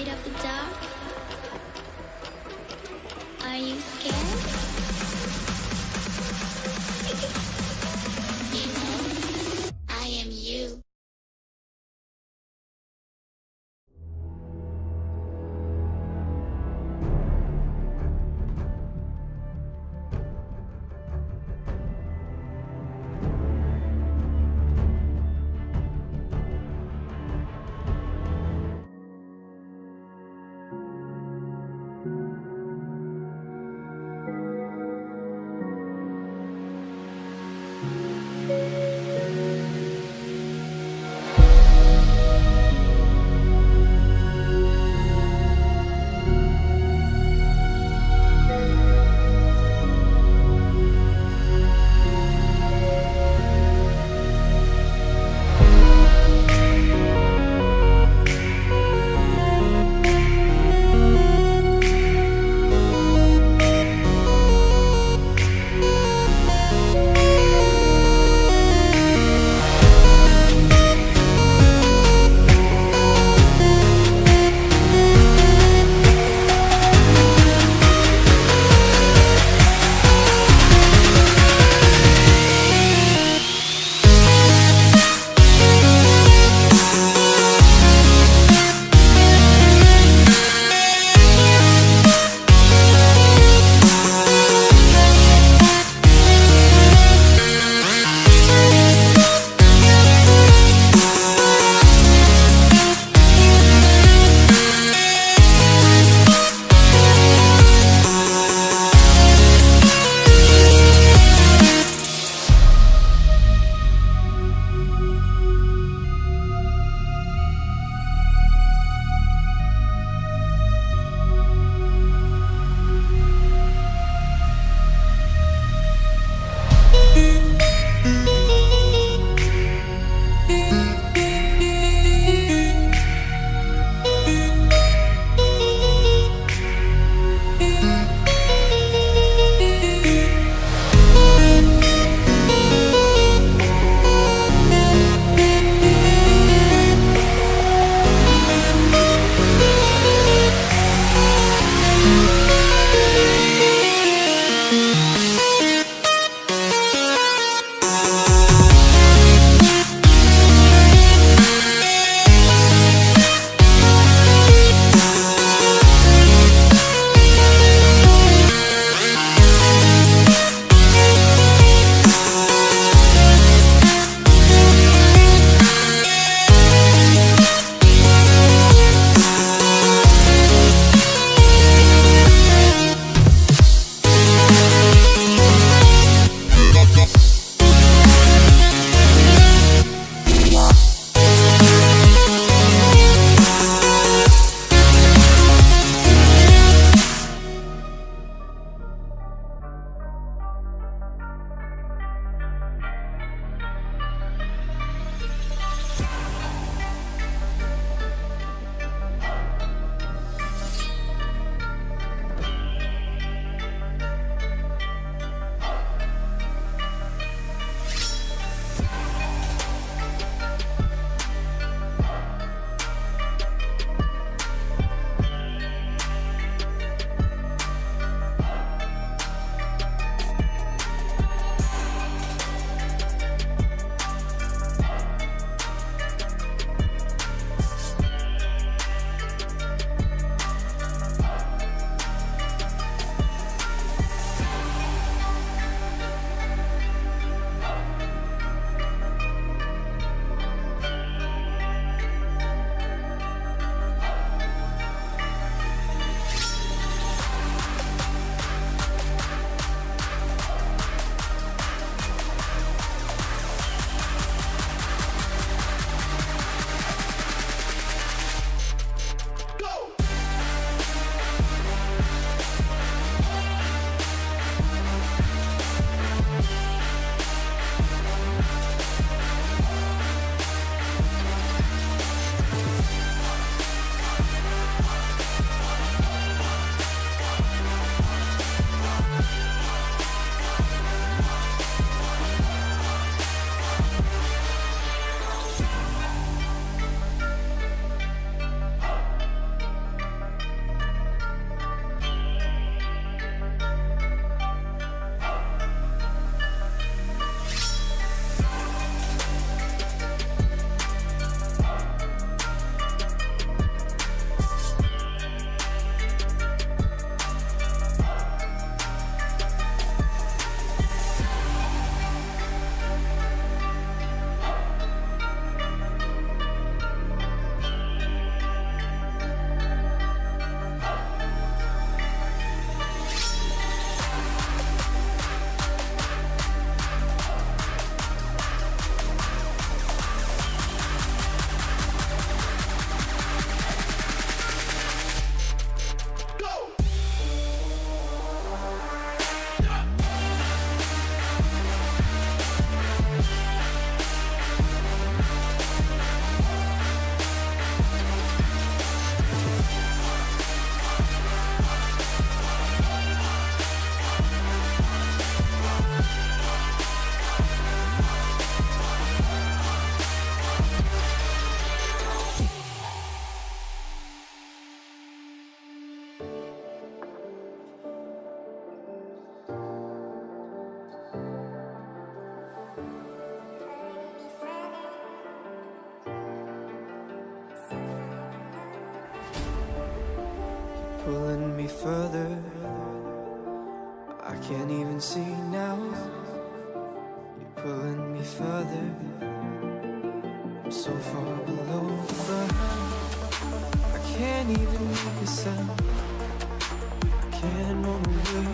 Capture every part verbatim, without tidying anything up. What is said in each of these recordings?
afraid of the dark? Are you scared? You know, I am you. pulling me further. I can't even see now. You're pulling me further. I'm so far below the ground. I can't even make a sound. I can't run away.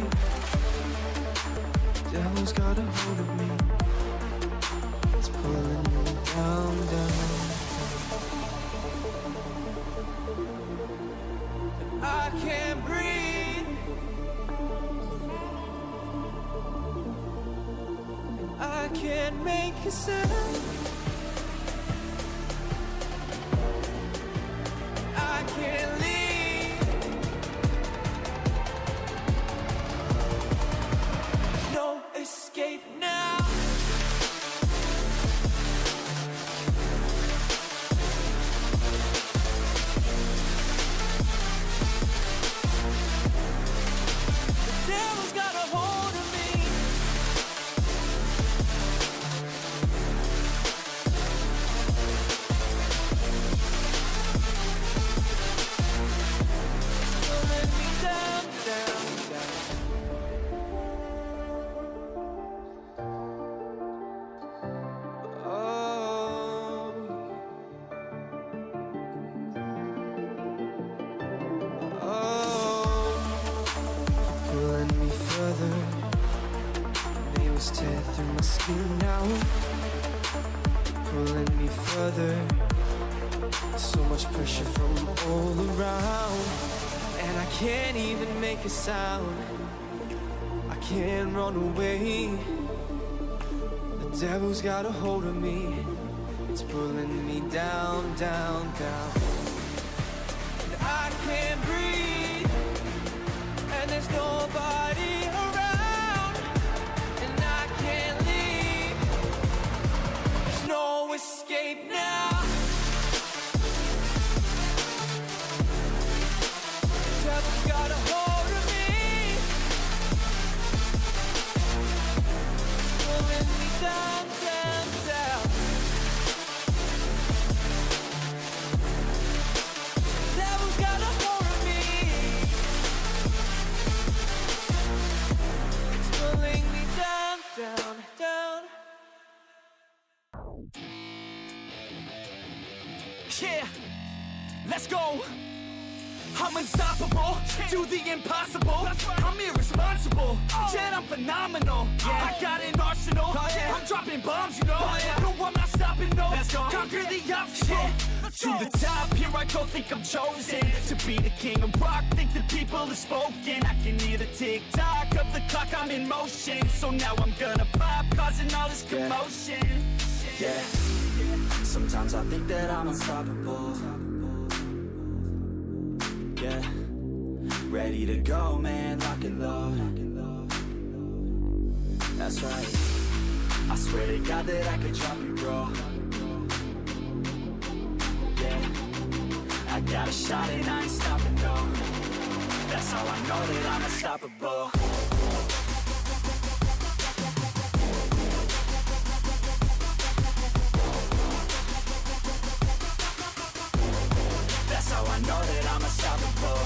The devil's got a hold of me. It's pulling me down, down. I can't breathe, and I can't make a sound. I can't leave. There's no escape now. Nails tear through my skin now. Pulling me further. So much pressure from all around. And I can't even make a sound. I can't run away. The devil's got a hold of me. It's pulling me down, down, down. And I can't breathe. And there's nobody around, and I can't leave. There's no escape now. The devil's got a hold of me. It's pulling me down, down, down. The devil's got a hold of me. Pulling me down, down, down. Yeah, let's go. I'm unstoppable, do the impossible. I'm irresponsible, yet I'm phenomenal. I got an arsenal, I'm dropping bombs, you know. No, I'm not stopping, no. Conquer the obstacle. To the top, here I go, think I'm chosen to be the king of rock, think the people have spoken. I can hear the tick-tock of the clock, I'm in motion. So now I'm gonna pop, causing all this commotion. Yeah, yeah. Sometimes I think that I'm unstoppable. Yeah, ready to go, man, lock and load. That's right, I swear to God that I could drop you, bro. I got a shot and I ain't stopping, no. That's how I know that I'm unstoppable. That's how I know that I'm unstoppable.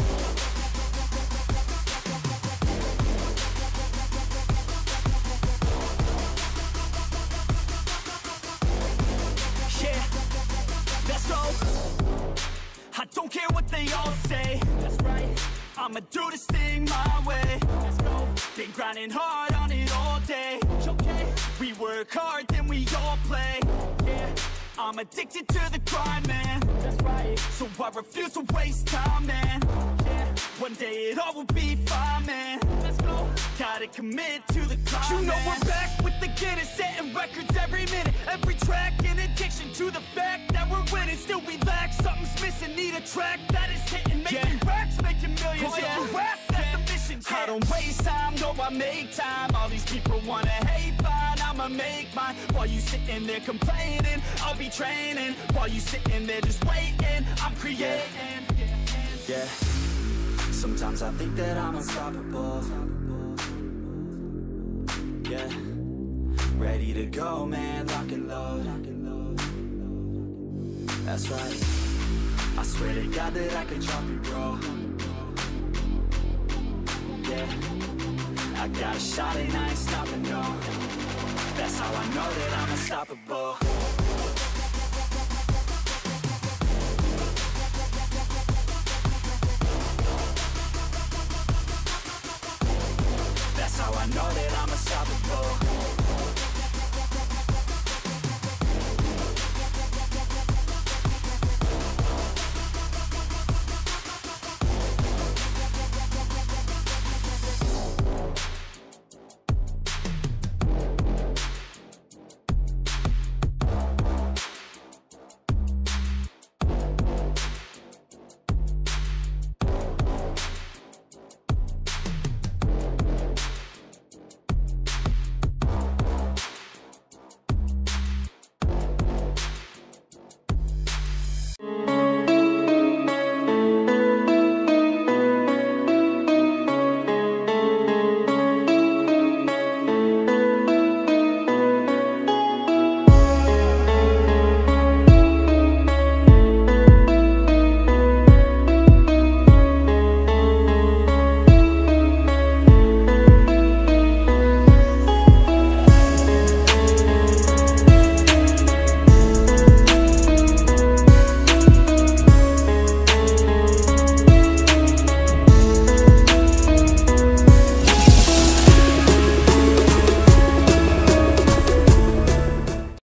Yeah, let's go. I don't care what they all say. That's right, I'ma do this thing my way. Let's go. Been grinding hard on it all day. Okay. We work hard, then we all play. Yeah, I'm addicted to the grind, man. That's right, so I refuse to waste time, man. Yeah, one day it all will be fine, man. Let's go. Gotta commit to the climb. You know man. We're back with the Guinness, setting records every minute, every track. In addiction to the fact that we're winning, still we lack something's missing. Need a track that is hitting, making yeah. racks, making millions. Oh, yeah. If you rap, that's the mission. Yeah. I don't waste time, no, I make time. All these people wanna hate, fine, I'ma make mine. While you sitting there complaining, I'll be training. While you sitting there just waiting, I'm creating. Yeah, yeah. Sometimes I think that I'm unstoppable. Yeah, ready to go, man, lock and load. That's right, I swear to God that I could drop you, bro. I got a shot and I ain't stopping, no. That's how I know that I'm unstoppable.